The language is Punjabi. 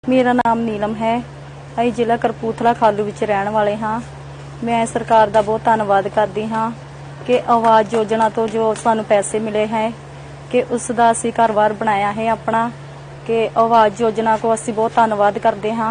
मेरा नाम नीलम है। ਅਸੀਂ ਜ਼ਿਲ੍ਹਾ ਕਰਪੂਰਥਲਾ ਖਾਲੂ ਵਿੱਚ ਰਹਿਣ ਵਾਲੇ ਹਾਂ। ਮੈਂ ਸਰਕਾਰ ਦਾ ਬਹੁਤ ਧੰਨਵਾਦ ਕਰਦੀ ਹਾਂ ਕਿ ਆਵਾਜ਼ ਯੋਜਨਾ ਤੋਂ ਜੋ ਸਾਨੂੰ ਪੈਸੇ ਮਿਲੇ ਹੈ ਕਿ ਉਸ ਦਾ ਅਸੀਂ ਘਰ-ਬਾਰ ਬਣਾਇਆ ਹੈ ਆਪਣਾ, ਕਿ ਆਵਾਜ਼ ਯੋਜਨਾ ਕੋ ਅਸੀਂ ਬਹੁਤ ਧੰਨਵਾਦ ਕਰਦੇ ਹਾਂ।